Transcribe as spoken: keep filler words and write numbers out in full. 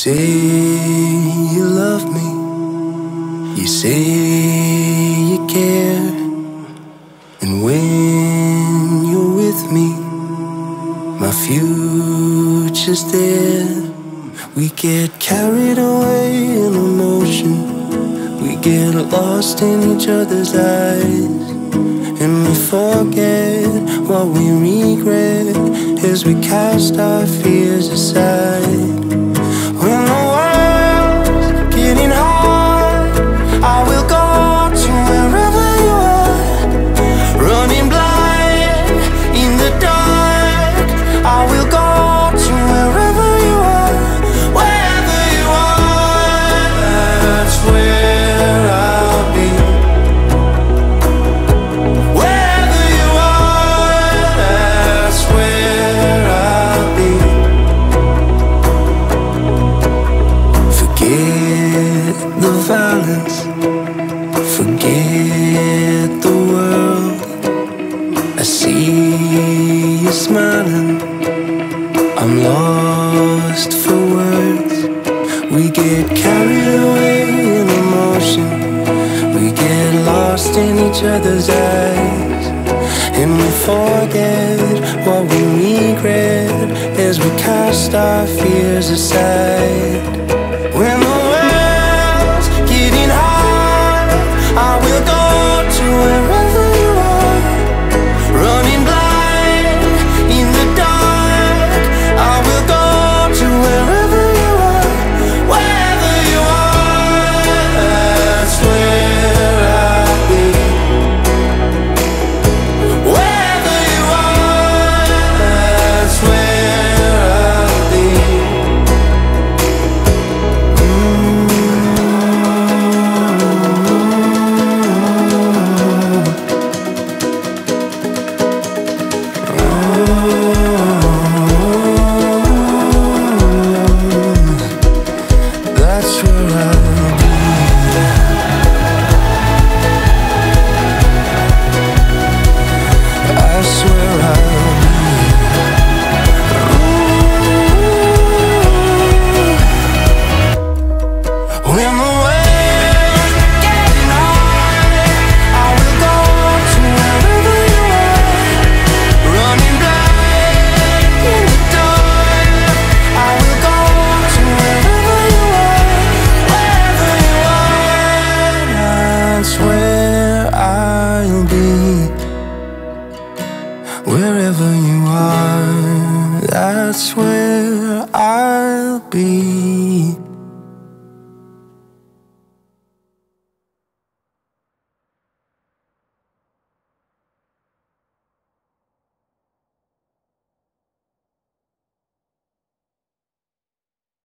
say you love me, you say you care, and when you're with me, my future's there. We get carried away in emotion, we get lost in each other's eyes, and we forget what we regret as we cast our fears aside. When the world's getting hard, I will go to wherever you are. Running blind in the dark, I will go to wherever you are. Wherever you are, that's where I'll be. Wherever you are, that's where I'll be. Forget the violence, forget the world. I see you smiling, I'm lost for words. We get carried away in emotion, we get lost in each other's eyes, and we forget what we regret as we cast our fears aside.